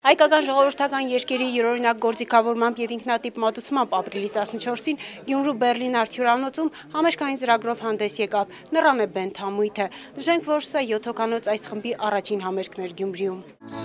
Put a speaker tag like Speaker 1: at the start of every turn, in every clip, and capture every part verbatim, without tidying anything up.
Speaker 1: Հայկական ժողովրդական երկերի յուրօրինակ գործիքավորմամբ և ինքնատիպ մատուցմամբ ապրիլի տասնչորսին Գյումրու Բեռլին արդյունանոցում համերգային ծրագրով հանդես եկավ «Նրան է բենդ» համույթը։ Նշենք, որ սա յոթ հոգանոց այս խմբի առաջին համերգն էր Գյումրիում։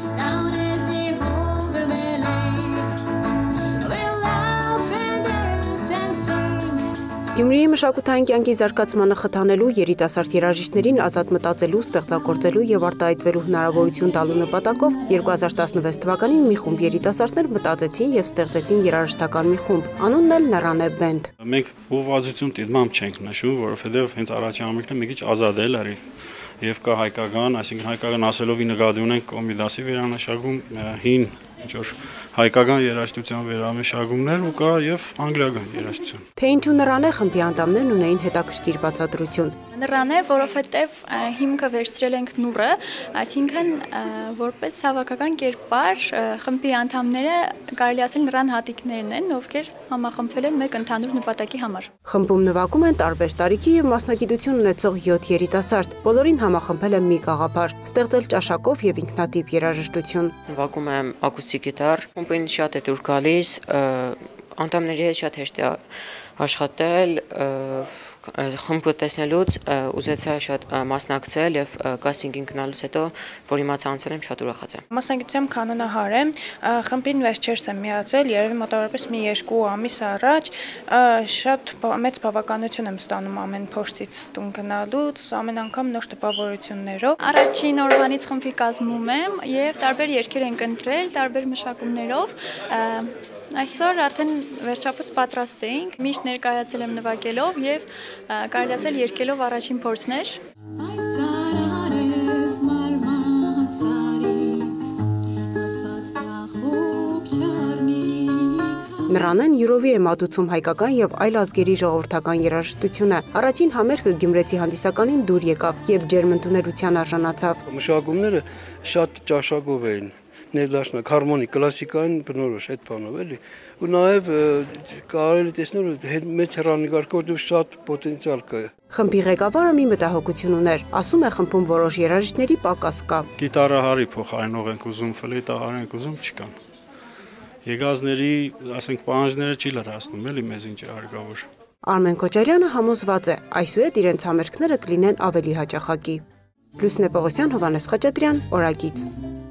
Speaker 1: Գյումրիի մշակութային կյանքի զարգացմանը խթանելու, երիտասարդ երաժիշտներին ազատ մտածելու, ստեղծագործելու և արտահայտվելու հնարավորություն տալու նպատակով երկու հազար տասնվեց թվականին մի խումբ երիտասարդներ մտածեցին և ստեղծեցին երաժշտական մի խումբ, անունն էլ «Նրան է բենդ»։
Speaker 2: Մենք ուղղվածություն դիտմամբ չենք նշում, որովհետև հենց առաջին համերգն մի քիչ ազատ է լրիվ եւ կա հայկական, այսինքն հայկական ասելով նկատի ունենք Կոմիդասի վերանշակում, հին ինչ-որ հայկական երաժշտության վերամշակումներ ու կա եւ անգլիական երաժշտություն։
Speaker 1: Թե ինչու «Նրան է» խմբի անդամներն ունեին հետաքրքիր բացատրություն։
Speaker 3: Նրան է, որովհետև հիմքը վերցրել ենք նուրը, այսինքն որպես հավաքական կերպար խմբի անդամները կարելի ասել նրան հատիկներն են, ովքեր համախմբվել են մեկ ընդհանուր նպատակի համար։
Speaker 1: Խմբում նվագում են տարբեր տարիքի եւ մասնագիտություն ունեցող յոթ երիտասարդ, բոլորին համախմբել են մի գաղափար՝ ստեղծել ճաշակով եւ ինքնատիպ երաժշտություն։
Speaker 4: Նվագում եմ ակուստիկ գիտար, խմբին շատ է դուր գալիս, անդամների հետ շատ հեշտ է աշխատել, խմբը տեսնելուց ուզեցա շատ մասնակցել եւ կաստինգին գնալուց հետո, որ իմացա անցել եմ, շատ ուրախացա եմ։
Speaker 5: Մասնագիտությամբ կանոնահար եմ, խմբին վերջերս եմ միացել, երևի մոտավորապես մի երկու ամիս առաջ, շատ մեծ բավականություն եմ ստանում ամեն փորձից տուն գնալուց, ամեն անգամ նոր տպավորություններով։
Speaker 3: Առաջին օրվանից խմբի կազմում եմ եւ տարբեր երգեր ենք ընտրել, տարբեր մշակումներով։ Այսօր արդեն վերջապես պատրաստ էինք, միշտ ներկայացել եմ նվագելով եւ կարելի ասել երգելով առաջին փորձներ։
Speaker 1: Նրանեն յուրովի է մատուցում հայկական եւ այլ ազգերի ժողովրդական երաժշտությունը։ Առաջին համերգը գյումրեցի հանդիսականին դուր եկավ եւ ջերմընդունելության արժանացավ։
Speaker 6: Մշակումները շատ ճաշակով էին ներդաշնակ, հարմոնիկ, կլասիկային բնորոշ այդ բանով էլի։ Ու նաեւ կարելի տեսնել մեծ հեռանկարով շատ պոտենցիալ կա։
Speaker 1: Խմբի ղեկավարը մի մտահոգություն ուներ, ասում է խմբում որոշ երաժիշտների պակաս կա։
Speaker 2: Գիտարահարի փոխարինող ենք ուզում, ֆլեյտահար ենք ուզում, չկան։ Եկածների, ասենք, պահանջները չի լրացնում, էլի մեզ ինչ է հարկավոր։
Speaker 1: Արմեն Քոչարյանը համոզված է, այսուհետ իրենց համերգները կլինեն ավելի հաճախակի։ Լուսինե Պողոսյան, Հովհաննես Խաչատրյան, Օրագիծ։